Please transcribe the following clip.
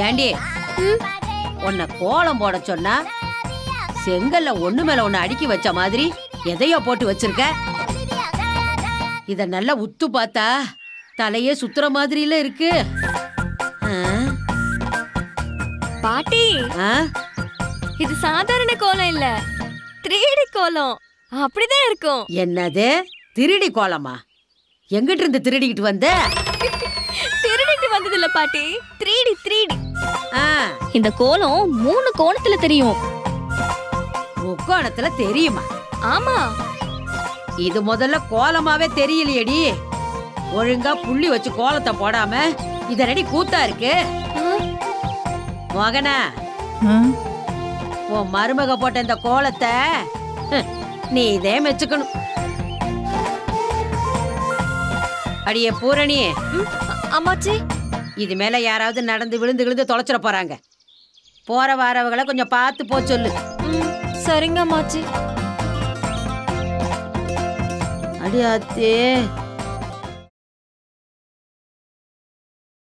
ஏண்டி உன்னை கோலம் போட சொன்னா செங்கல்ல ஒண்ணு மேல ஒண்ணு அடுக்கி வச்ச மாதிரி எதையோ போட்டு வச்சிருக்க. இத நல்லா உத்து பார்த்தா தலையே சுத்துற மாதிரில இருக்கு. பாட்டி, இது சாதாரண கோலம் இல்ல, 3D கோலம். அப்படிதான் இருக்கும். என்னது 3D கோலமா? எங்கிட்ட இருந்து திருடிக்கிட்டு வந்த? திருடிட்டு வந்தது இல்ல பாட்டி, 3D. இந்த கோலம் 3 கோணத்துல தெரியும். முக்கோணத்துல தெரியுமா? ஆமா. இது முதல்ல கோலமாவே தெரியலையடி. ஒழுங்கா புள்ளி வச்சு கோலத்தை போடாம இத ரெடி கூத்தா இருக்கு. மகனா, உன் மருமக போட்ட இந்த கோலத்தை நீ இதே மெச்சுக்கணும். அடியே பூரணி, அம்மாச்சி, இது மேல யாராவது நடந்து விழுந்து விழுந்து தொலைச்சிட போறாங்க. போற வாரவங்களை கொஞ்சம் பார்த்து போ சொல்லு. சரிங்க அம்மாச்சி. அடியாத்தே.